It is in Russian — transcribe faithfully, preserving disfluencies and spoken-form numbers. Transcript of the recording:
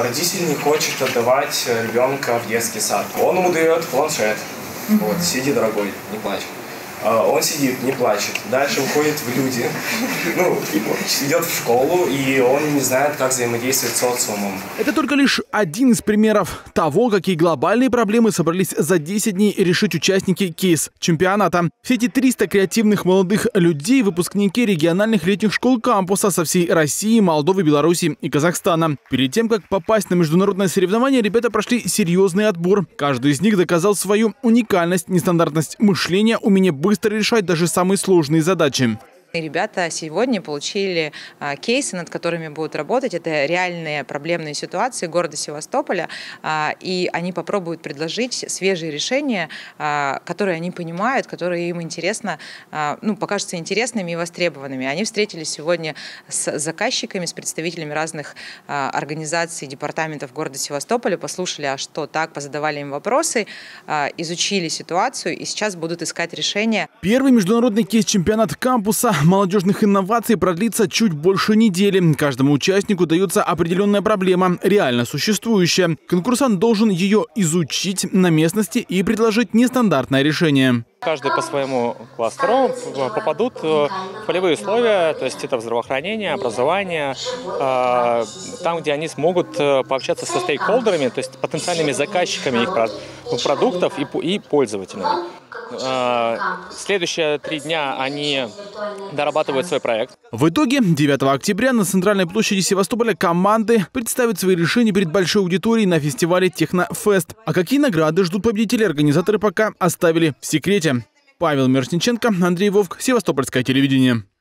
родитель не хочет отдавать ребенка в детский сад. Он ему дает планшет. Вот, сиди, дорогой, не плачь. Он сидит, не плачет. Дальше уходит в люди, ну, идет в школу, и он не знает, как взаимодействовать с социумом. Это только лишь один из примеров того, какие глобальные проблемы собрались за десять дней решить участники кейс-чемпионата. Все эти триста креативных молодых людей – выпускники региональных летних школ кампуса со всей России, Молдовы, Беларуси и Казахстана. Перед тем, как попасть на международное соревнование, ребята прошли серьезный отбор. Каждый из них доказал свою уникальность, нестандартность мышления, умение быстро решать даже самые сложные задачи. Ребята сегодня получили а, кейсы, над которыми будут работать. Это реальные проблемные ситуации города Севастополя. А, и они попробуют предложить свежие решения, а, которые они понимают, которые им интересно, а, ну, покажутся интересными и востребованными. Они встретились сегодня с заказчиками, с представителями разных а, организаций, департаментов города Севастополя, послушали, а что так, позадавали им вопросы, а, изучили ситуацию и сейчас будут искать решения. Первый международный кейс-чемпионат кампуса молодежных инноваций продлится чуть больше недели. Каждому участнику дается определенная проблема, реально существующая. Конкурсант должен ее изучить на местности и предложить нестандартное решение. Каждый по своему кластеру попадут в полевые условия, то есть это здравоохранение, образование, там, где они смогут пообщаться со стейкхолдерами, то есть потенциальными заказчиками их продуктов и пользователями. Следующие три дня они дорабатывают свой проект. В итоге девятого октября на центральной площади Севастополя команды представят свои решения перед большой аудиторией на фестивале Технофест. А какие награды ждут победителей, организаторы пока оставили в секрете. Павел Мирошниченко, Андрей Вовк, Севастопольское телевидение.